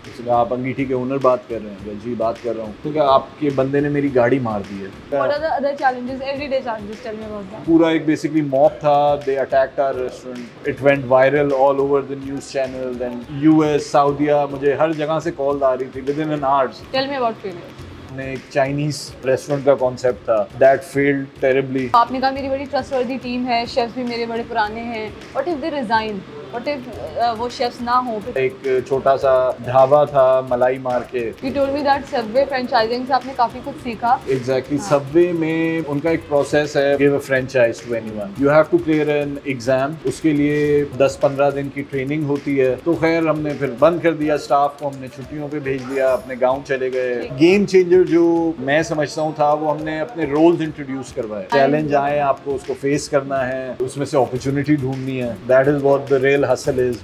तो आप अंगीठी के ओनर बात कर रहे हैं? जी बात कर रहा हूँ। तो क्या आपके बंदे ने मेरी गाड़ी मार दी है? What are the other challenges, everyday challenges? Tell me about that. पूरा एक बेसिकली मॉब था, दे attacked our restaurant, it went viral all over the news channel, then US, सऊदीया, मुझे हर जगह से कॉल आ रही थी within an hours. Tell me about failure. हमने एक चाइनीज रेस्टोरेंट का कॉन्सेप्ट था, दैट फेल्ड टेरिबली। आपने कहा मेरी बड़ी ट्रस्टवर्दी टीम है, शेफ्स भी मेरे बड़े पुराने हैं। What if they resign? What if वो शेफ्स ना हो? एक छोटा सा ढाबा था मलाई मार के। You told me that Subway franchising से आपने काफी कुछ सीखा। एग्जैक्टली, सबवे में उनका एक प्रोसेस है, give a franchise to anyone, you have to clear an exam, उसके लिए 10-15 दिन की ट्रेनिंग होती है। तो खैर हमने फिर बंद कर दिया, स्टाफ को हमने छुट्टियों पे भेज दिया, अपने गांव चले गए। गेम चेंजर जो मैं समझता हूँ था, वो हमने अपने रोल्स इंट्रोड्यूस करवाए। चैलेंज आए, आपको उसको फेस करना है, उसमें से अपॉर्चुनिटी ढूंढनी है, that is what the real hustle is.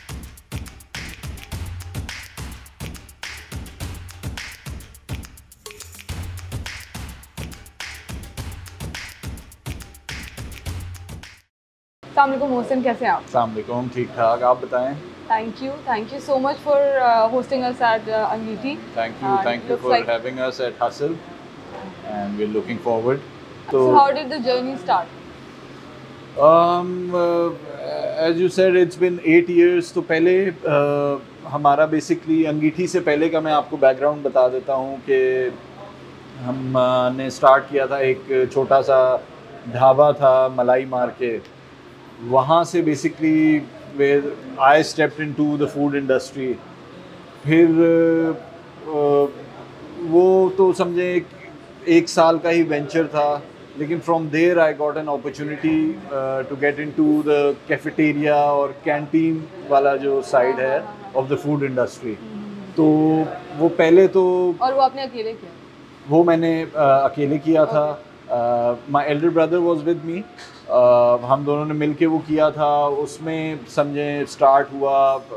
अस्सलाम वालेकुम मोहसिन, कैसे हैं आप? अस्सलाम वालेकुम, ठीक ठाक, आप बताएं? Thank you so much for hosting us at Angeeti. Thank you for having us at Hustle, and we're looking forward. So how did the journey start? As you said, it's been 8 years. तो पहले हमारा basically अंगीठी से पहले का मैं आपको background बता देता हूँ कि हमने स्टार्ट किया था, एक छोटा सा ढाबा था मलाई मार के। वहाँ से basically where I stepped into the food industry। फिर वो तो समझे एक साल का ही वेंचर था, लेकिन from there I got an opportunity to get into the cafeteria और कैंटीन वाला जो साइड है ऑफ द फूड इंडस्ट्री। तो वो पहले तो और वो आपने अकेले किया? वो मैंने अकेले किया था। My elder brother was with me, हम दोनों ने मिलके वो किया था। उसमें समझे स्टार्ट हुआ,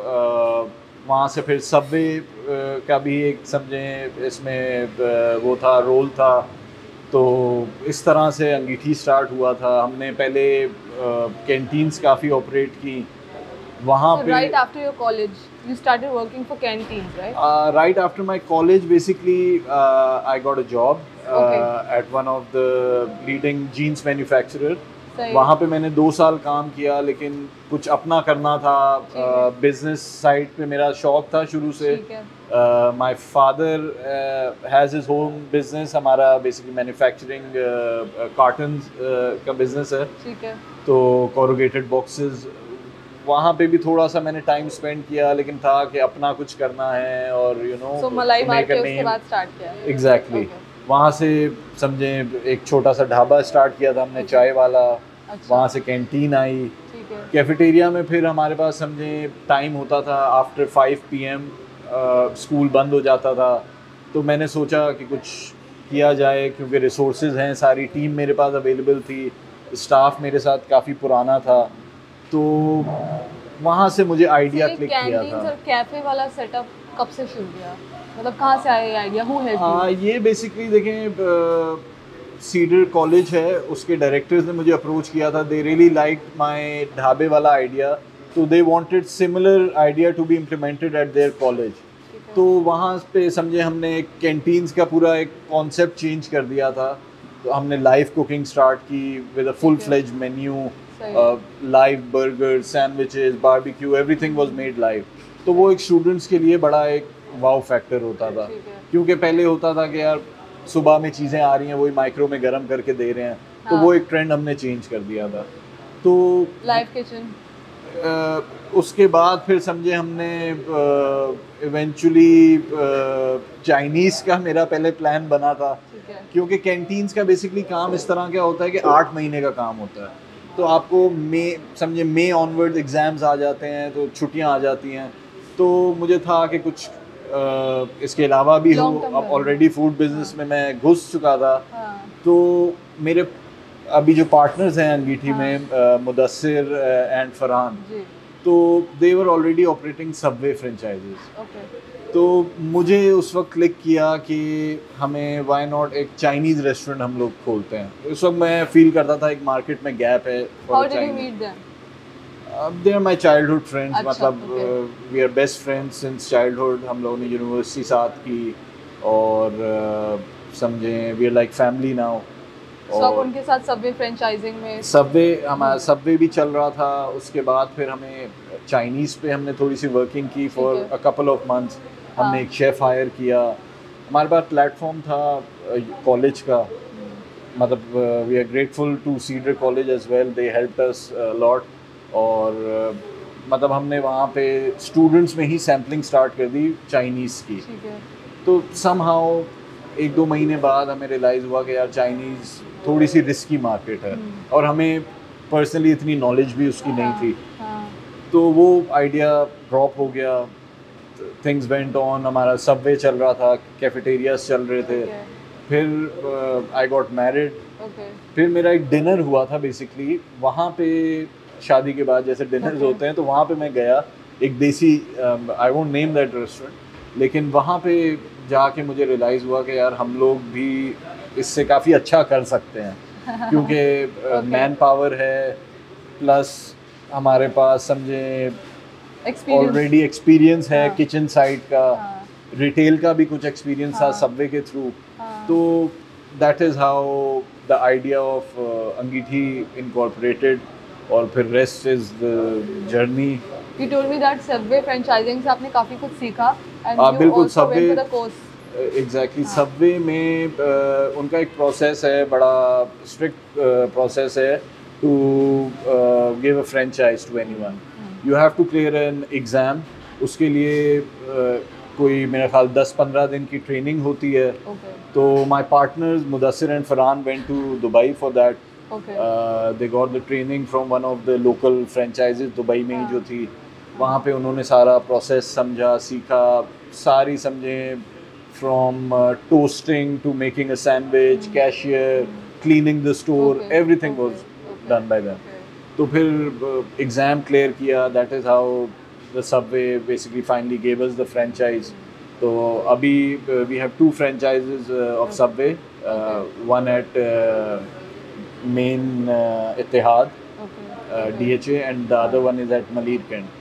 वहाँ से फिर सबवे का भी एक समझे इसमें वो था, रोल था। तो इस तरह से अंगीठी स्टार्ट हुआ था। हमने पहले कैंटीन्स काफ़ी ऑपरेट की वहाँ पे। Right after your college you started working for canteens, right? Right after my college, basically, I got a job at one of the leading jeans manufacturer. वहाँ पे मैंने 2 साल काम किया, लेकिन कुछ अपना करना था। बिजनेस साइड पे मेरा शौक था शुरू से। My father has his home business, हमारा बेसिकली मैन्युफैक्चरिंग कार्टन्स का बिजनेस है। ठीक है। तो कोरुगेटेड बॉक्सेस, वहाँ पे भी थोड़ा सा मैंने टाइम स्पेंड किया, लेकिन था कि अपना कुछ करना है और so, मलाई मार के उसके बाद स्टार्ट किया। एग्जैक्टली। वहाँ से समझे एक छोटा सा ढाबा स्टार्ट किया था हमने, चाय वाला। वहाँ से कैंटीन आई। कैफेटेरिया में फिर हमारे पास समझे टाइम होता था, आफ्टर 5 PM स्कूल बंद हो जाता था। तो मैंने सोचा कि कुछ किया जाए, क्योंकि रिसोर्सेज हैं, सारी टीम मेरे पास अवेलेबल थी, स्टाफ मेरे साथ काफ़ी पुराना था। तो वहाँ से मुझे आइडिया क्लिक किया था। और कैफे वाला सेटअप कब से शुरू किया? मतलब कहाँ से आया ये आइडिया? Who help you? ये बेसिकली देखें, सीडर कॉलेज है, उसके डायरेक्टर्स ने मुझे अप्रोच किया था। दे रियली लाइक माय ढाबे वाला आइडिया, तो they wanted similar idea to be implemented at their college. तो वहाँ पे समझे हमने कैंटीन्स का पूरा एक कॉन्सेप्ट चेंज कर दिया था। तो हमने लाइव कुकिंग स्टार्ट की with a full fledge menu, live burger, sandwiches, barbecue, everything was made live. तो वो एक स्टूडेंट्स के लिए बड़ा एक वाव फैक्टर होता था, क्योंकि पहले होता था कि यार सुबह में चीज़ें आ रही हैं, वही माइक्रो में गर्म करके दे रहे हैं। तो वो एक ट्रेंड हमने चेंज कर दिया था। तो लाइव किचन, उसके बाद फिर समझे हमने इवेंचुअली चाइनीज़ का मेरा पहले प्लान बना था, क्योंकि कैंटीन्स का बेसिकली काम इस तरह का होता है कि 8 महीने का काम होता है। तो आपको मई ऑनवर्ड एग्ज़ाम्स आ जाते हैं, तो छुट्टियां आ जाती हैं। तो मुझे था कि कुछ इसके अलावा भी हो। अब ऑलरेडी फूड बिजनेस में मैं घुस चुका था। तो मेरे अभी जो पार्टनर्स हैं अंगीठी में, मुदस्सिर एंड फरहान, तो they were already operating Subway franchises. तो मुझे उस वक्त क्लिक किया कि हमें व्हाई नॉट एक चाइनीज़ रेस्टोरेंट हम लोग खोलते हैं। उस वक्त मैं फील करता था एक मार्केट में गैप है। How did you meet them? They are my childhood friends, अच्छा, मतलब we are best friends since childhood. हम लोगों ने यूनिवर्सिटी साथ की और समझें we are like family now. So आप उनके साथ सबवे फ्रेंचाइजिंग में सबवे, हमारा सबवे भी चल रहा था। उसके बाद फिर हमें चाइनीज़ पे हमने थोड़ी सी वर्किंग की for a couple of months. हमने एक शेफ़ हायर किया। हमारे पास प्लेटफॉर्म था कॉलेज का, मतलब we are grateful to Cedar college as well, they helped us lot. और मतलब हमने वहाँ पे स्टूडेंट्स में ही सैम्पलिंग स्टार्ट कर दी चाइनीज़ की। तो समहाउ 1-2 महीने बाद हमें रियलाइज़ हुआ कि यार चाइनीज़ थोड़ी सी रिस्की मार्केट है और हमें पर्सनली इतनी नॉलेज भी उसकी नहीं थी। तो वो आइडिया ड्रॉप हो गया। थिंग्स वेंट ऑन, हमारा सबवे चल रहा था, कैफेटेरियाज चल रहे थे। फिर आई गॉट मैरिड। फिर मेरा एक डिनर हुआ था बेसिकली वहाँ पे, शादी के बाद जैसे डिनर्स होते हैं, तो वहाँ पे मैं गया एक देसी, I won't name that restaurant, लेकिन वहाँ पे जाके मुझे रियलाइज़ हुआ कि यार हम लोग भी इससे काफ़ी अच्छा कर सकते हैं क्योंकि मैन पावर है, प्लस हमारे पास समझे ऑलरेडी एक्सपीरियंस है किचन साइड का, रिटेल का भी कुछ एक्सपीरियंस था सबवे के थ्रू। तो that is how the idea of Angeethi incorporated, और फिर rest is the journey. You told me that Subway franchising से आपने काफ़ी कुछ सीखा and you बिल्कुल, also went for the course. Exactly Subway में उनका एक प्रोसेस है, बड़ा स्ट्रिक्ट प्रोसेस है to give a franchise to anyone. You have to clear an exam. उसके लिए कोई मेरा ख्याल 10-15 दिन की ट्रेनिंग होती है। तो my partners Mudassir and Farhan went to Dubai for that. They got the training from one of the local franchises Dubai में ही जो थी। वहाँ पे उन्होंने सारा प्रोसेस समझा, सीखा, सारी समझें, from toasting to making a sandwich, cashier, cleaning the store, everything was done by them. तो फिर एग्ज़ाम क्लियर किया। That is how the Subway basically finally gave us the franchise. तो अभी we have 2 franchises of Subway, one at main Ittihad, DHA, and the other one is at Malir Kent.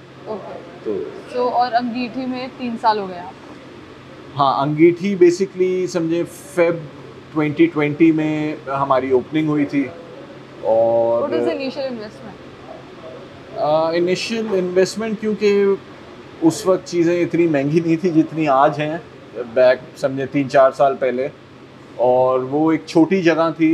तो और अंगीठी में 3 साल हो गए आप? हाँ, अंगीठी बेसिकली समझे फेब 2020 में हमारी ओपनिंग हुई थी। और What is the initial investment? Initial investment, क्योंकि उस वक्त चीज़ें इतनी महंगी नहीं थी जितनी आज हैं, बैक समझे 3-4 साल पहले। और वो एक छोटी जगह थी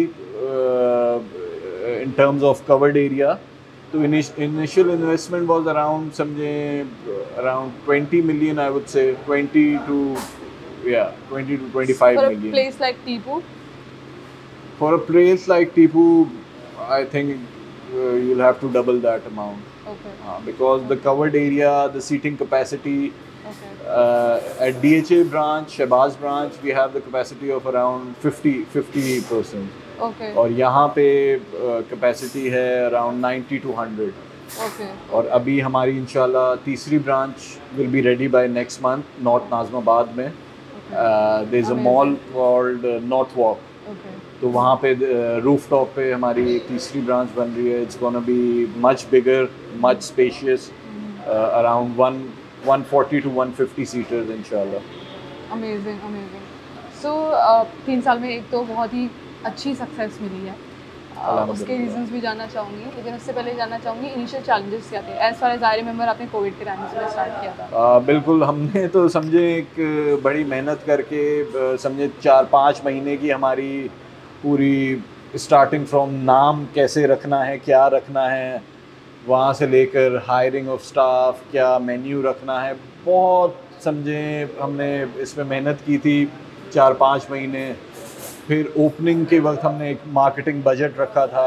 in terms of covered area. तो इनिशियल इन्वेस्टमेंट वाज अराउंड समझे around 20 million, I would say 20 to 25 For million. a place like Tipu? For a place like Tipu, I think you'll have to double that amount. Because the covered area, the seating capacity, at DHA branch, Shahbaz branch, we have the capacity of around 50 persons. और यहाँ पे capacity है around 90 to 100. और अभी हमारी इंशाल्लाह तीसरी branch will be ready by next month, North Nazimabad में. There's a mall called North Walk. तो वहाँ पे रूफटॉप पे हमारी तीसरी ब्रांच बन रही है. It's gonna be much bigger, much spacious, around 140 to 150 seaters इंशाल्लाह. अमेजिंग. सो 3 साल में एक तो बहुत ही अच्छी सक्सेस मिली है, उसके रीजंस भी जानना चाहूँगी, लेकिन उससे पहले जानना चाहूँगी इनिशियल चैलेंजेस क्या थे? As far as I remember आपने कोविड के टाइम से स्टार्ट किया था. बिल्कुल, हमने तो समझे एक बड़ी मेहनत करके समझे 4-5 महीने की हमारी पूरी स्टार्टिंग फ्रॉम नाम कैसे रखना है, क्या रखना है, वहाँ से लेकर हायरिंग ऑफ स्टाफ, क्या मेन्यू रखना है, बहुत समझे हमने इसमें मेहनत की थी 4-5 महीने. फिर ओपनिंग के वक्त हमने एक मार्केटिंग बजट रखा था.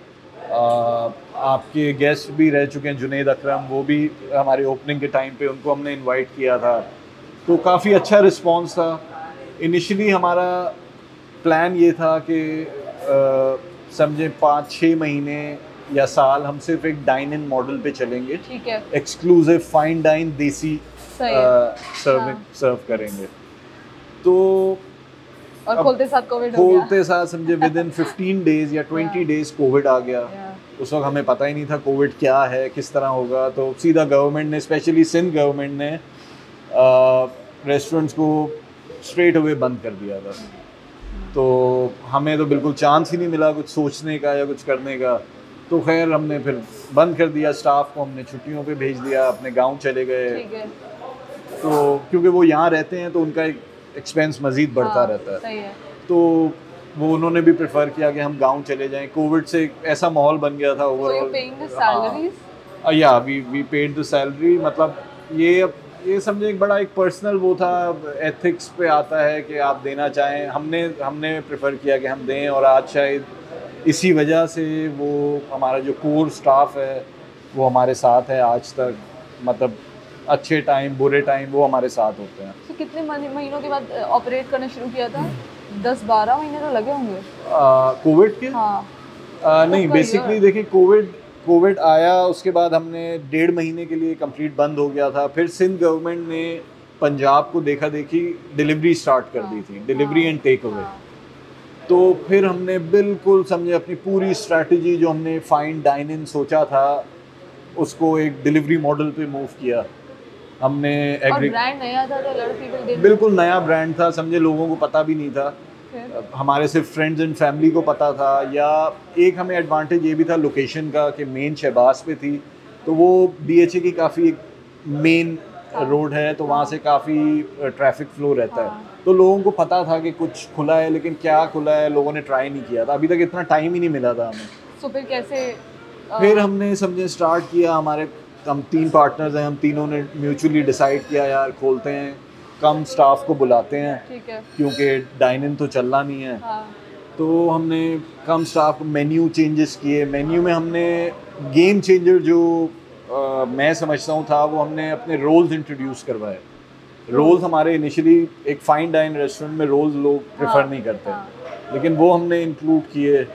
आपके गेस्ट भी रह चुके हैं जुनैद अकरम, वो भी हमारे ओपनिंग के टाइम पे उनको हमने इनवाइट किया था. तो काफ़ी अच्छा रिस्पांस था. इनिशियली हमारा प्लान ये था कि समझे 5-6 महीने या साल हम सिर्फ एक डाइन इन मॉडल पे चलेंगे. ठीक है. एक्सक्लूसिव फाइन डाइन देसी सर्व करेंगे. तो और खोलते साथ कोविड हो गया. खोलते साथ समझे विद इन 15 days या 20 days कोविड आ गया. उस वक्त हमें पता ही नहीं था कोविड क्या है, किस तरह होगा, तो सीधा गवर्नमेंट ने, स्पेशली सिंध गवर्नमेंट ने रेस्टोरेंट्स को स्ट्रेट अवे बंद कर दिया था। तो हमें तो बिल्कुल चांस ही नहीं मिला कुछ सोचने का या कुछ करने का। तो खैर हमने फिर बंद कर दिया, स्टाफ को हमने छुट्टियों पे भेज दिया, अपने गांव चले गए। तो क्योंकि वो यहाँ रहते हैं तो उनका एक्सपेंस मज़ीद बढ़ता रहता है। सही है। तो वो उन्होंने भी प्रेफर किया कि हम गांव चले जाएं। कोविड से ऐसा माहौल बन गया था ओवरऑल। या वी पेड द सैलरी, मतलब ये समझे एक बड़ा एक पर्सनल वो था, एथिक्स पे आता है कि आप देना चाहें। हमने प्रेफर किया कि हम दें, और आज शायद इसी वजह से वो हमारा जो कोर स्टाफ है वो हमारे साथ है आज तक। मतलब अच्छे टाइम बुरे टाइम वो हमारे साथ होते हैं। तो कितने महीनों के बाद ऑपरेट करना शुरू किया था? 10-12 महीने तो लगे होंगे कोविड के। हाँ। नहीं, बेसिकली देखिए कोविड आया, उसके बाद हमने 1.5 महीने के लिए कंप्लीट बंद हो गया था। फिर सिंध गवर्नमेंट ने पंजाब को देखा देखी डिलीवरी स्टार्ट कर दी थी, डिलीवरी एंड टेक अवे। तो फिर हमने बिल्कुल समझे अपनी पूरी स्ट्रैटेजी जो हमने फाइन डाइन इन सोचा था उसको एक डिलीवरी मॉडल पे मूव किया हमने। ब्रांड नया था तो बिल्कुल नया ब्रांड था, समझे लोगों को पता भी नहीं था। हमारे सिर्फ फ्रेंड्स एंड फैमिली को पता था। या एक हमें एडवांटेज ये भी था लोकेशन का कि मेन शहबाज पे थी, तो वो DHA की काफ़ी एक मेन रोड है, तो वहाँ से काफ़ी ट्रैफिक फ्लो रहता है। तो लोगों को पता था कि कुछ खुला है, लेकिन क्या खुला है लोगों ने ट्राई नहीं किया था, अभी तक इतना टाइम ही नहीं मिला था हमें। तो फिर कैसे फिर हमने समझे स्टार्ट किया। हम 3 पार्टनर्स हैं, हम तीनों ने म्यूचुअली डिसाइड किया यार खोलते हैं, कम स्टाफ को बुलाते हैं, ठीक है, क्योंकि डाइन इन तो चलना नहीं है। तो हमने कम स्टाफ, मेन्यू चेंजेस किए। मेन्यू में हमने गेम चेंजर जो मैं समझता हूँ था, वो हमने अपने रोल्स इंट्रोड्यूस करवाए। रोल्स हमारे इनिशियली एक फाइन डाइन रेस्टोरेंट में रोल्स लोग प्रेफर नहीं करते, लेकिन वो हमने इंक्लूड किए।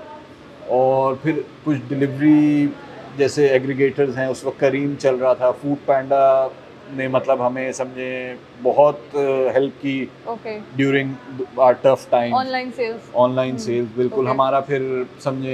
और फिर कुछ डिलीवरी जैसे एग्रीगेटर्स हैं, उस वक्त करीम चल रहा था, फूड पैंडा ने मतलब हमें समझे बहुत हेल्प की during our tough time. Online sales बिल्कुल। हमारा फिर समझे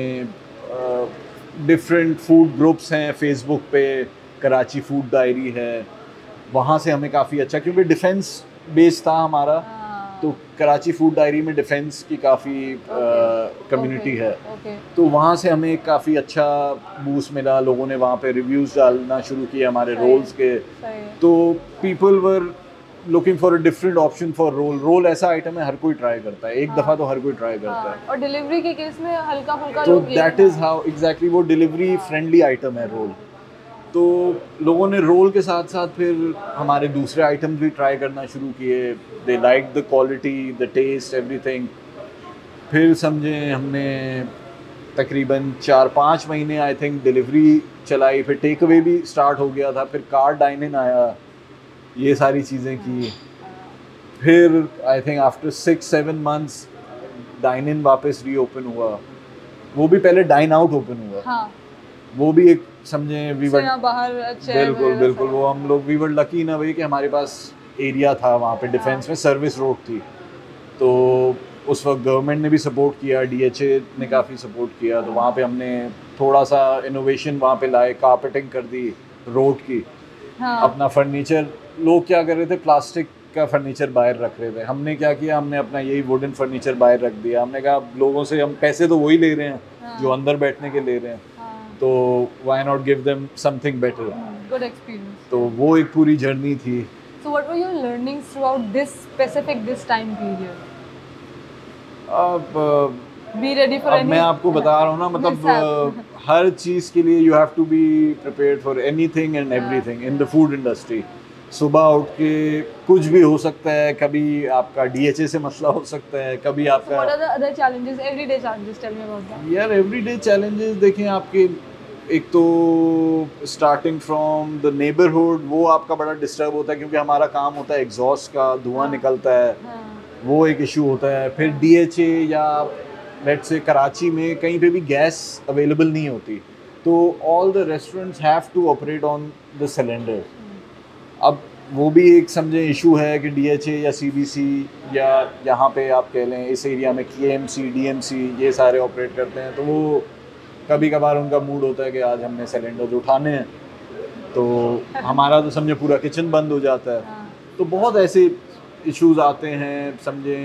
डिफरेंट फूड ग्रुप्स हैं फेसबुक पे, कराची फूड डायरी है, वहाँ से हमें काफ़ी अच्छा, क्योंकि डिफेंस बेस था हमारा, तो कराची फूड डायरी में डिफेंस की काफ़ी कम्युनिटी है। तो वहाँ से हमें काफ़ी अच्छा बूस्ट मिला। लोगों ने वहाँ पे रिव्यूज़ डालना शुरू किए हमारे रोल्स के। तो people were looking for a different option for roll ऐसा आइटम है हर कोई ट्राई करता है, एक दफ़ा तो हर कोई ट्राई करता है। और डिलीवरी के केस में हल्का फुल्का, तो दैट इज़ हाउ एग्जैक्टली वो डिलीवरी फ्रेंडली आइटम है रोल। तो लोगों ने रोल के साथ साथ फिर हमारे दूसरे आइटम्स भी ट्राई करना शुरू किए। They like the quality, the taste, everything. फिर समझे हमने तकरीबन 4-5 महीने आई थिंक डिलीवरी चलाई, फिर टेक अवे भी स्टार्ट हो गया था, फिर कार डाइन इन आया, ये सारी चीज़ें की। फिर I think after 6-7 months dine in वापस रीओपन हुआ। वो भी पहले डाइन आउट ओपन हुआ। वो भी एक समझे बिल्कुल वो हम लोग वी वर लकी ना भाई कि हमारे पास एरिया था वहाँ पे, डिफेंस में सर्विस रोड थी। तो उस वक्त गवर्नमेंट ने भी सपोर्ट किया, DHA ने काफ़ी सपोर्ट किया। तो वहाँ पे हमने थोड़ा सा इनोवेशन वहाँ पे लाए, कारपेटिंग कर दी रोड की। अपना फर्नीचर, लोग क्या कर रहे थे प्लास्टिक का फर्नीचर बाहर रख रहे थे, हमने क्या किया, हमने अपना यही वुडन फर्नीचर बाहर रख दिया। हमने कहा लोगों से हम पैसे तो वही ले रहे हैं जो अंदर बैठने के ले रहे हैं, तो why not give them something better. Good experience. तो वो एक पूरी जर्नी थी। So what were your learnings throughout this time period? अब बी रेडी फॉर एनी, मैं आपको बता रहा हूँ ना, मतलब हर चीज़ के लिए you have to be prepared for anything and everything in the food industry. सुबह उठ के कुछ भी हो सकता है, कभी आपका DHA से मसला हो सकता है, कभी आपका What are the other challenges, everyday challenges? Tell me about that. यार एवरीडे चैलेंजेस देखें आपके, एक तो स्टार्टिंग फ्रॉम द नेबरहुड, वो आपका बड़ा डिस्टर्ब होता है क्योंकि हमारा काम होता है एग्जॉस्ट का, धुआं निकलता है, वो एक इशू होता है। फिर DHA या लेट्स से कराची में कहीं पे भी गैस अवेलेबल नहीं होती, तो all the restaurants have to operate on the cylinder. अब वो भी एक समझे इशू है कि DHA या CBC या यहाँ पे आप कह लें इस एरिया में KMC, DMC ये सारे ऑपरेट करते हैं, तो वो कभी कभार उनका मूड होता है कि आज हमने सिलेंडर्स उठाने हैं, तो हमारा तो समझे पूरा किचन बंद हो जाता है। हाँ। तो बहुत ऐसे इश्यूज आते हैं, समझे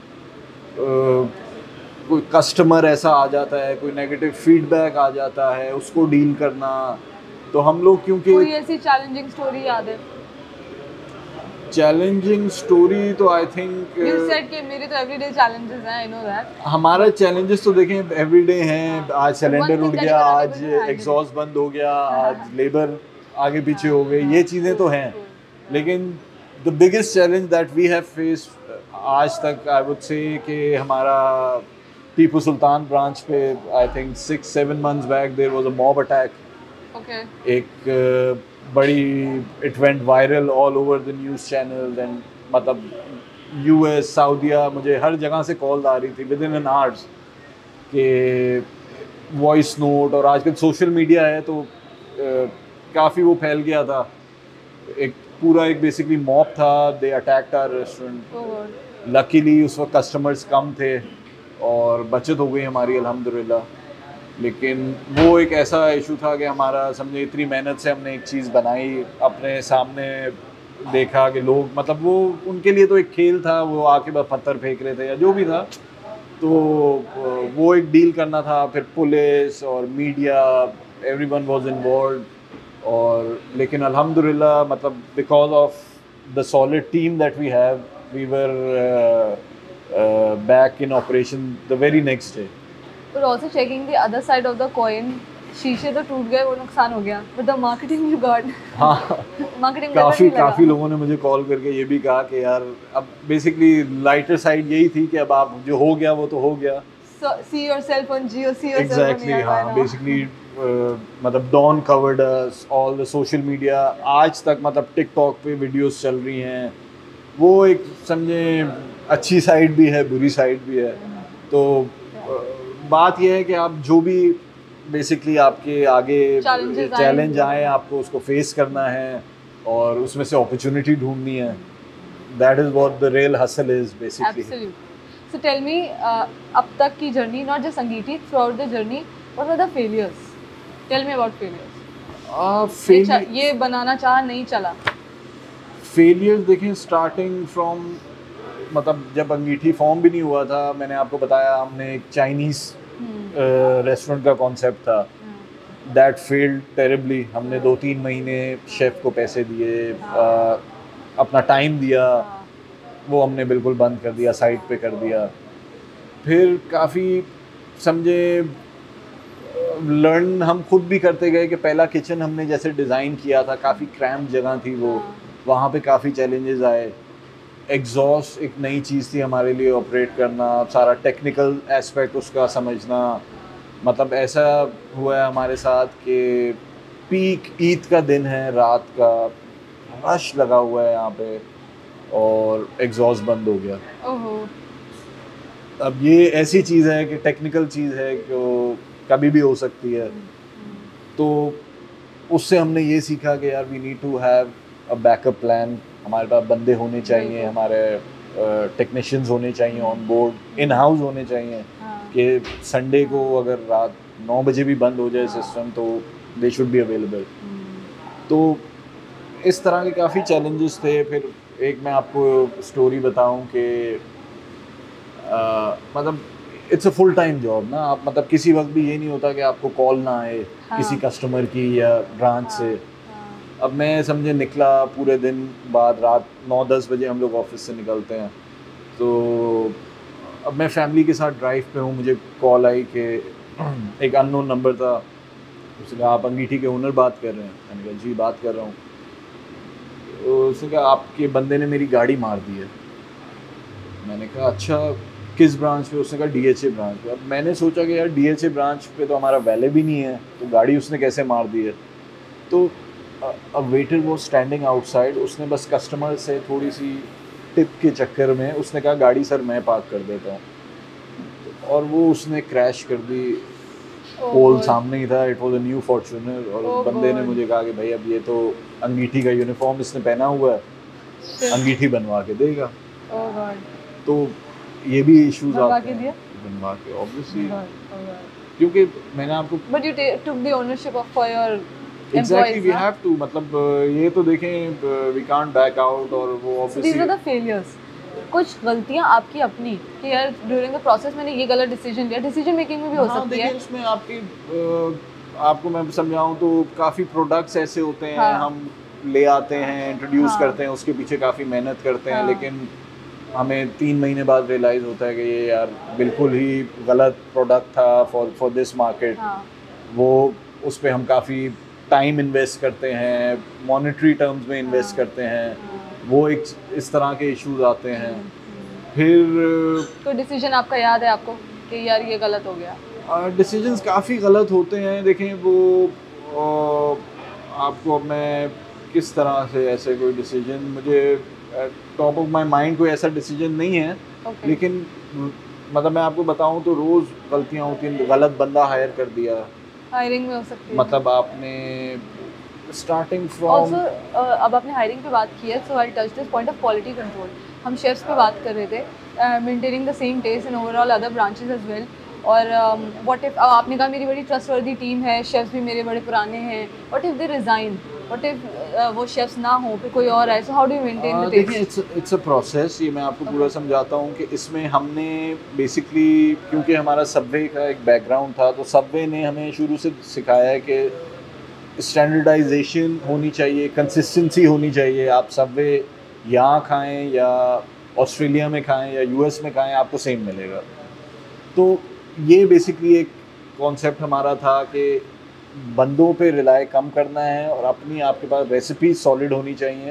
कोई कस्टमर ऐसा आ जाता है, कोई नेगेटिव फीडबैक आ जाता है, उसको डील करना। तो हम लोग क्योंकि कोई ऐसी चैलेंजिंग स्टोरी याद है? चैलेंजिंग स्टोरी तो आई थिंक यू सेड कि मेरे तो एवरीडे चैलेंजेस हैं, आई नो दैट। हमारा चैलेंजेस तो देखें एवरीडे हैं। आज सिलेंडर उठ गया, आज एग्जॉस्ट बंद हो गया, आज लेबर आगे पीछे हो गए, ये चीज़ें तो हैं। लेकिन the biggest challenge that we have faced आज तक, आई वुड से कि हमारा टीपू सुल्तान ब्रांच पे I think 6-7 months back there was a mob attack. Okay. एक बड़ी it went viral all over the news channel and मतलब यूएस, सऊदीया, मुझे हर जगह से कॉल आ रही थी विद इन एन आवर्स के वॉइस नोट। और आजकल सोशल मीडिया है तो काफ़ी वो फैल गया था। एक पूरा एक बेसिकली मॉब था, दे अटैक्ड आवर रेस्टोरेंट। लकीली उस वक्त कस्टमर्स कम थे और बचत हो गई हमारी अल्हम्दुलिल्लाह। लेकिन वो एक ऐसा इशू था कि हमारा समझे इतनी मेहनत से हमने एक चीज़ बनाई, अपने सामने देखा कि लोग मतलब वो उनके लिए तो एक खेल था, वो आके बस पत्थर फेंक रहे थे या जो भी था, तो वो एक डील करना था। फिर पुलिस और मीडिया, एवरीवन वाज इन्वॉल्व्ड। और लेकिन अल्हम्दुलिल्लाह मतलब because of the solid team that we have, we were back in operation the very next day. But also checking the other side of the coin, शीशे तो टूट गए, वो नुकसान हो गया, but the marketing you got, हाँ marketing काफ़ी लोगों ने मुझे कॉल करके ये भी कहा कि यार अब बेसिकली लाइटर साइड यही थी कि अब आप जो हो गया वो तो हो गया। So, see yourself on Jio, see yourself Exactly, on हाँ बेसिकली मतलब Dawn covered us all the social media. आज तक मतलब टिकटॉक पे वीडियोस चल रही हैं। वो एक समझे अच्छी साइड भी है, बुरी साइड भी है। तो बात यह है कि आप जो भी बेसिकली आपके आगे चैलेंज आए, आपको उसको फेस करना है और उसमें से अपॉर्चुनिटी ढूंढनी है। That is what the real hustle is basically. Absolutely. So tell me, अब तक की जर्नी, नॉट जस्ट संगीति, throughout the journey, what were the failures? Tell me about failures. ये बनाना चाहा, नहीं चला। फेलियर्स देखें स्टार्टिंग फ्रॉम मतलब जब अंगीठी फॉर्म भी नहीं हुआ था, मैंने आपको बताया हमने एक चाइनीज़ रेस्टोरेंट का कॉन्सेप्ट था। That failed terribly. हमने 2-3 महीने शेफ़ को पैसे दिए, अपना टाइम दिया, वो हमने बिल्कुल बंद कर दिया, साइड पे कर दिया। फिर काफ़ी समझे लर्न हम खुद भी करते गए कि पहला किचन हमने जैसे डिज़ाइन किया था, काफ़ी क्रैम्प जगह थी वो, वहाँ पे काफ़ी चैलेंजेस आए। एग्जॉस्ट एक नई चीज़ थी हमारे लिए ऑपरेट करना, सारा टेक्निकल एस्पेक्ट उसका समझना। मतलब ऐसा हुआ है हमारे साथ कि पीक ईद का दिन है, रात का रश लगा हुआ है यहाँ पे और एग्जॉस्ट बंद हो गया। ओहो। अब ये ऐसी चीज़ है कि टेक्निकल चीज़ है कि कभी भी हो सकती है। तो उससे हमने ये सीखा कि यार we need to have a backup plan. हमारे पास बंदे होने चाहिए, हमारे टेक्नीशियंस होने चाहिए ऑन बोर्ड, इन हाउस होने चाहिए कि संडे को अगर रात 9 बजे भी बंद हो जाए सिस्टम तो दे शुड बी अवेलेबल। तो इस तरह के काफ़ी चैलेंजेस थे। फिर एक मैं आपको स्टोरी बताऊं कि मतलब it's a full time job ना। आप मतलब किसी वक्त भी ये नहीं होता कि आपको कॉल ना आए किसी कस्टमर की या ब्रांच से। अब मैं समझे निकला पूरे दिन बाद, रात 9-10 बजे हम लोग ऑफिस से निकलते हैं। तो अब मैं फैमिली के साथ ड्राइव पे हूँ, मुझे कॉल आई कि एक अननोन नंबर था। उसने कहा आप अंगीठी के ओनर बात कर रहे हैं? मैंने कहा जी बात कर रहा हूँ। तो उसने कहा आपके बंदे ने मेरी गाड़ी मार दी है। मैंने कहा अच्छा किस ब्रांच पे? उसने कहा DHA ब्रांच पे। अब मैंने सोचा कि यार DHA ब्रांच पे तो हमारा वैले भी नहीं है, तो गाड़ी उसने कैसे मार दी है? तो अ वेटर वो स्टैंडिंग आउटसाइड, उसने बस कस्टमर से थोड़ी सी टिप के चक्कर में उसने कहा गाड़ी सर मैं पार्क कर देता हूँ, और वो उसने क्रैश कर दी। पोल सामने ही था, it was a new Fortuner. और बंदे ने मुझे कहा कि भाई अब ये तो अंगीठी का यूनिफॉर्म इसने पहना हुआ है, अंगीठी बनवा के देगा। तो ये भी इश्यूज आते हैं। बनवा के ऑब्वियसली। क्योंकि मैंने आपको but you took the ownership of for your exactly we employees, have to, मतलब ये तो देखें वी कांट बैक आउट, और वो so these are obviously the failures. कुछ गलतियां आपकी अपनी कि यार ड्यूरिंग द प्रोसेस मैंने ये गलत डिसीजन लिया, डिसीजन मेकिंग में भी हो सकती है। देखिए इसमें आपकी आपको मैं समझाऊं तो काफ़ी प्रोडक्ट्स ऐसे होते हैं, हाँ। हम ले आते हैं, इंट्रोड्यूस हाँ। करते हैं, उसके पीछे काफ़ी मेहनत करते हैं, हाँ। लेकिन हमें 3 महीने बाद रियलाइज़ होता है कि ये यार बिल्कुल ही गलत प्रोडक्ट था फॉर दिस मार्केट। हाँ। वो उस पर हम काफ़ी टाइम इन्वेस्ट करते हैं, मॉनेटरी टर्म्स में इन्वेस्ट करते हैं, वो एक इस तरह के इश्यूज आते हैं। फिर कोई डिसीजन आपका याद है आपको कि यार ये गलत हो गया? डिसीजंस काफ़ी गलत होते हैं। देखें वो आपको अब मैं किस तरह से, ऐसे कोई डिसीजन मुझे टॉप ऑफ माय माइंड कोई ऐसा डिसीजन नहीं है, लेकिन मतलब मैं आपको बताऊं तो रोज़ गलतियां होती हैं। गलत बंदा हायर कर दिया, हायरिंग में हो सकती है, मतलब आपने स्टार्टिंग फ्रॉम ऑल्सो अब आपने हायरिंग पे बात की है, so I touch this point of quality control. हम शेफ्स पे बात कर रहे थे, maintaining the same taste in overall other branches as well. और व्हाट इफ आपने कहा मेरी बड़ी ट्रस्टवर्दी टीम है, शेफ्स भी मेरे बड़े पुराने हैं, what if they resign, what if वो शेफ्स ना हो फिर कोई और आए, so how do you maintain the taste? देखिए इट्स अ प्रोसेस, ये मैं आपको पूरा समझाता हूँ कि इसमें हमने बेसिकली, क्योंकि हमारा सबवे का एक बैकग्राउंड था, तो सबवे ने हमें शुरू से सिखाया है कि स्टैंडर्डाइजेशन होनी चाहिए, कंसिस्टेंसी होनी चाहिए। आप सबवे यहाँ खाएं या ऑस्ट्रेलिया में खाएं या यूएस में खाएं, आपको सेम मिलेगा। तो ये बेसिकली एक कॉन्सेप्ट हमारा था कि बंदों पे रिलाय कम करना है और अपनी आपके पास रेसिपी सॉलिड होनी चाहिए।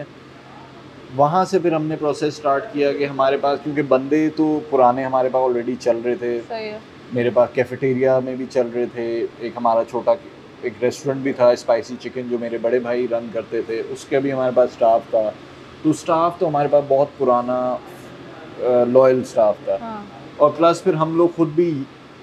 वहाँ से फिर हमने प्रोसेस स्टार्ट किया कि हमारे पास, क्योंकि बंदे तो पुराने हमारे पास ऑलरेडी चल रहे थे। सही है। मेरे पास कैफेटेरिया में भी चल रहे थे, एक हमारा छोटा एक रेस्टोरेंट भी था स्पाइसी चिकन जो मेरे बड़े भाई रन करते थे, उसके भी हमारे पास स्टाफ था। तो स्टाफ तो हमारे पास बहुत पुराना लॉयल स्टाफ था। हाँ। और प्लस फिर हम लोग खुद भी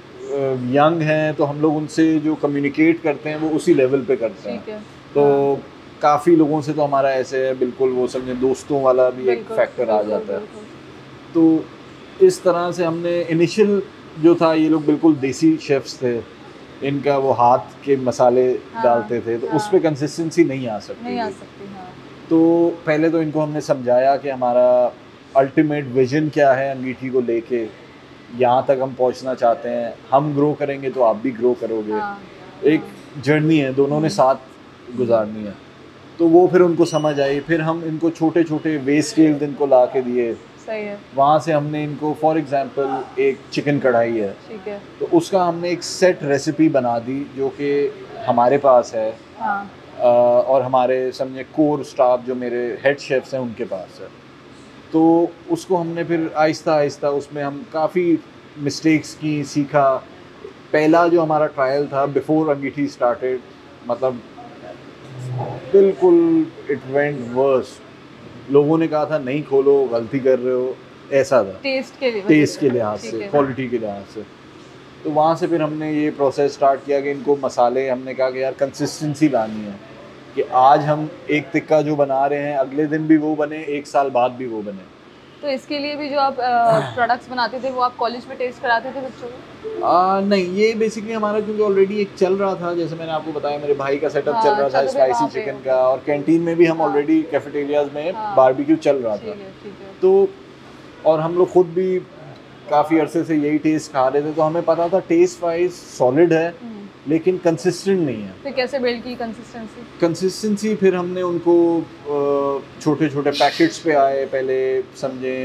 यंग हैं, तो हम लोग उनसे जो कम्युनिकेट करते हैं वो उसी लेवल पे करते हैं। तो काफ़ी लोगों से तो हमारा ऐसे है, बिल्कुल वो समझे दोस्तों वाला भी एक फैक्टर आ जाता है। तो इस तरह से हमने इनिशियल जो था, ये लोग बिल्कुल देसी शेफ्स थे, इनका वो हाथ के मसाले डालते थे, तो उस पर कंसिस्टेंसी नहीं आ सकती। तो पहले तो इनको हमने समझाया कि हमारा अल्टीमेट विजन क्या है अंगीठी को लेके, यहाँ तक हम पहुँचना चाहते हैं, हम ग्रो करेंगे तो आप भी ग्रो करोगे। एक जर्नी है, दोनों ने साथ गुजारनी है। तो वो फिर उनको समझ आई। फिर हम इनको छोटे छोटे वे स्केल्स इनको ला के दिए। सही है। वहाँ से हमने इनको फॉर एग्जांपल एक चिकन कढ़ाई है, ठीक है, तो उसका हमने एक सेट रेसिपी बना दी जो कि हमारे पास है। हाँ। और हमारे समझे कोर स्टाफ जो मेरे हेड शेफ्स हैं उनके पास है। तो उसको हमने फिर आहिस्ता आहिस्ता उसमें हम काफ़ी मिस्टेक्स की, सीखा। पहला जो हमारा ट्रायल था बिफोर अंगीठी स्टार्टेड, मतलब बिल्कुल इट वेंट वर्स। लोगों ने कहा था नहीं खोलो, गलती कर रहे हो, ऐसा था टेस्ट के लिहाज से, क्वालिटी के लिहाज से। तो वहाँ से फिर हमने ये प्रोसेस स्टार्ट किया कि इनको मसाले, हमने कहा कि यार कंसिस्टेंसी लानी है कि आज हम एक टिक्का जो बना रहे हैं अगले दिन भी वो बने, एक साल बाद भी वो बने। तो इसके लिए भी जो आप प्रोडक्ट्स बनाते थे वो आप कॉलेज में टेस्ट कराते थे बच्चों को? नहीं, ये बेसिकली हमारा क्योंकि ऑलरेडी एक चल रहा था, जैसे मैंने आपको बताया मेरे भाई का सेटअप चल रहा था स्पाइसी चिकन का, और कैंटीन में भी हम ऑलरेडी कैफेटेरियाज में बारबेक्यू चल रहा था। तो और हम लोग खुद भी काफ़ी अरसे से यही टेस्ट खा रहे थे, तो हमें पता था टेस्ट वाइज सॉलिड है लेकिन कंसिस्टेंट नहीं है। फिर कैसे बिल्ड की कंसिस्टेंसी? फिर हमने उनको छोटे छोटे पैकेट्स पे आए, पहले समझे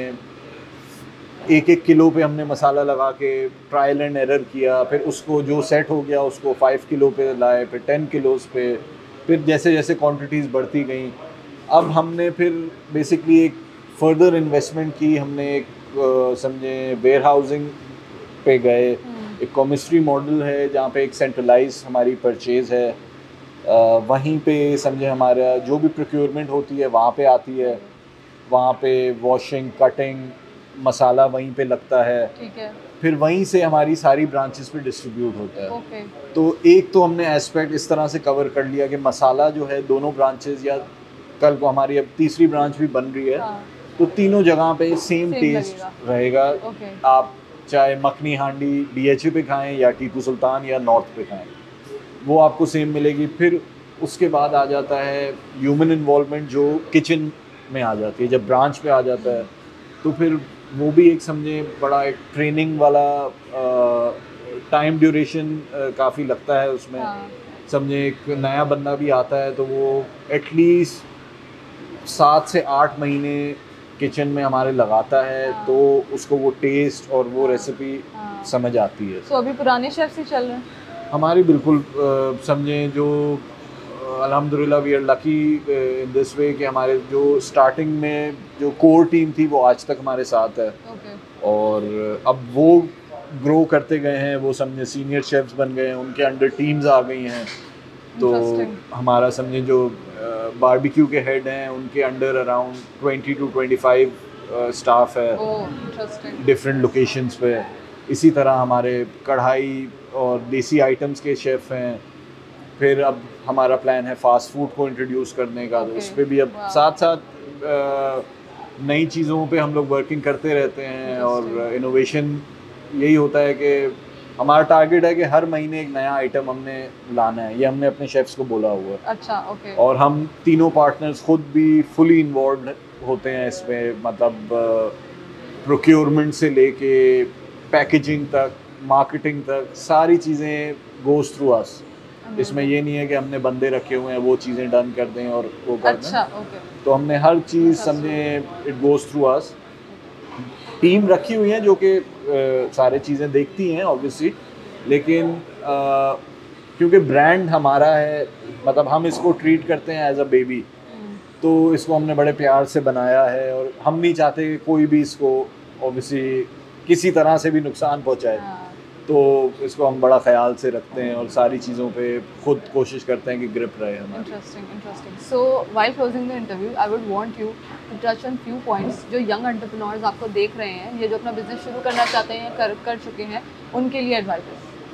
1-1 किलो पे हमने मसाला लगा के ट्रायल एंड एरर किया। फिर उसको जो सेट हो गया उसको 5 किलो पे लाए, फिर 10 किलोस पे। फिर जैसे जैसे क्वांटिटीज़ बढ़ती गई, अब हमने फिर बेसिकली एक फर्दर इन्वेस्टमेंट की। हमने एक समझे वेयर हाउसिंग पे गए, एक कॉमिस्ट्री मॉडल है जहाँ पे एक सेंट्रलाइज हमारी परचेज़ है। वहीं पे समझे हमारा जो भी प्रोक्योरमेंट होती है वहाँ पे आती है, वहाँ पे वॉशिंग, कटिंग, मसाला वहीं पे लगता है। ठीक है। फिर वहीं से हमारी सारी ब्रांचेस पे डिस्ट्रीब्यूट होता है। ओके। तो एक तो हमने एस्पेक्ट इस तरह से कवर कर लिया कि मसाला जो है दोनों ब्रांचेस, या कल को हमारी अब तीसरी ब्रांच भी बन रही है, तो तीनों जगह पे सेम टेस्ट रहेगा। आप चाहे मखनी हांडी DHA पे खाएं या टीपू सुल्तान या नॉर्थ पे खाएं, वो आपको सेम मिलेगी। फिर उसके बाद आ जाता है ह्यूमन इन्वॉल्वमेंट जो किचन में आ जाती है। जब ब्रांच पे आ जाता है तो फिर वो भी एक समझे बड़ा एक ट्रेनिंग वाला टाइम ड्यूरेशन काफ़ी लगता है उसमें। समझे एक नया बंदा भी आता है तो वो एटलीस्ट 7 से 8 महीने किचन में हमारे लगाता है, तो उसको वो टेस्ट और वो रेसिपी समझ आती है। तो अभी पुराने शेफ्स ही चल रहे हैं हमारी, बिल्कुल समझे जो अल्हम्दुलिल्लाह we are lucky in this way कि हमारे जो स्टार्टिंग में जो कोर टीम थी वो आज तक हमारे साथ है। और अब वो ग्रो करते गए हैं, वो समझे सीनियर शेफ्स बन गए हैं, उनके अंडर टीम्स आ गई हैं। तो हमारा समझे जो बारबेक्यू के हेड हैं उनके अंडर अराउंड 20 to 25 स्टाफ है डिफरेंट लोकेशंस पे। इसी तरह हमारे कढ़ाई और देसी आइटम्स के शेफ़ हैं। फिर अब हमारा प्लान है फ़ास्ट फूड को इंट्रोड्यूस करने का, तो उस पर भी अब साथ साथ नई चीज़ों पे हम लोग वर्किंग करते रहते हैं। और इनोवेशन यही होता है कि हमारा टारगेट है कि हर महीने एक नया आइटम हमने लाना है, ये हमने अपने शेफ्स को बोला हुआ है। अच्छा, ओके। और हम तीनों पार्टनर्स खुद भी फुली इन्वॉल्व होते हैं इसमें, मतलब प्रोक्योरमेंट से लेके पैकेजिंग तक, मार्केटिंग तक, सारी चीज़ें गोज थ्रू अस। इसमें ये नहीं है कि हमने बंदे रखे हुए हैं वो चीज़ें डन कर दें और वो कर दें। अच्छा, ओके। तो हमने हर चीज़ समझे it goes through us. Team रखी हुई है जो कि सारी चीज़ें देखती हैं ऑब्वियसली, लेकिन क्योंकि ब्रांड हमारा है, मतलब हम इसको ट्रीट करते हैं एज अ बेबी, तो इसको हमने बड़े प्यार से बनाया है और हम नहीं चाहते कि कोई भी इसको ऑब्वियसली किसी तरह से भी नुकसान पहुंचाए। तो इसको हम बड़ा ख्याल से रखते हैं और सारी चीज़ों पे खुद कोशिश करते हैं कि ग्रिप रहे हमारी। Interesting. So while closing the interview I would want you to touch on few points जो यंग एंटरप्रेन्योर्स आपको देख रहे हैं, ये जो अपना बिजनेस शुरू करना चाहते हैं या कर चुके हैं, उनके लिए advice.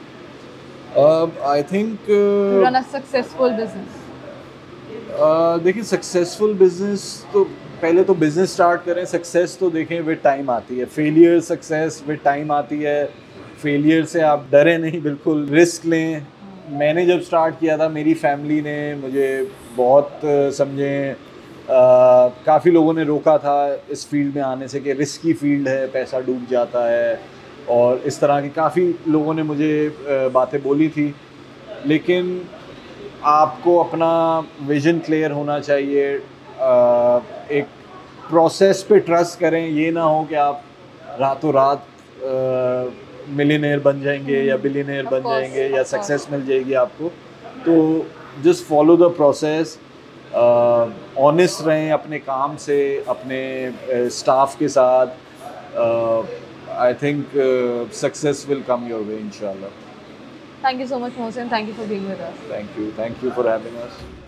I think run a successful business. देखिए, सक्सेसफुल बिजनेस तो पहले तो बिजनेस स्टार्ट करें, सक्सेस तो देखें विद टाइम आती है, फेलियर सक्सेस विद टाइम आती है। फेलियर से आप डरे नहीं, बिल्कुल रिस्क लें। मैंने जब स्टार्ट किया था मेरी फैमिली ने मुझे बहुत समझें काफ़ी लोगों ने रोका था इस फील्ड में आने से कि रिस्की फील्ड है, पैसा डूब जाता है, और इस तरह की काफ़ी लोगों ने मुझे बातें बोली थी। लेकिन आपको अपना विज़न क्लियर होना चाहिए, एक प्रोसेस पे ट्रस्ट करें। ये ना हो कि आप रातों रात मिलियनेयर बन जाएंगे या बिलियनेयर बन जाएंगे या सक्सेस मिल जाएगी आपको। तो just follow the process, honest रहें अपने काम से, अपने स्टाफ के साथ। I think success will come your way इंशाल्लाह। Thank you so much, Mohsin. Thank you for being with us. Thank you for having us.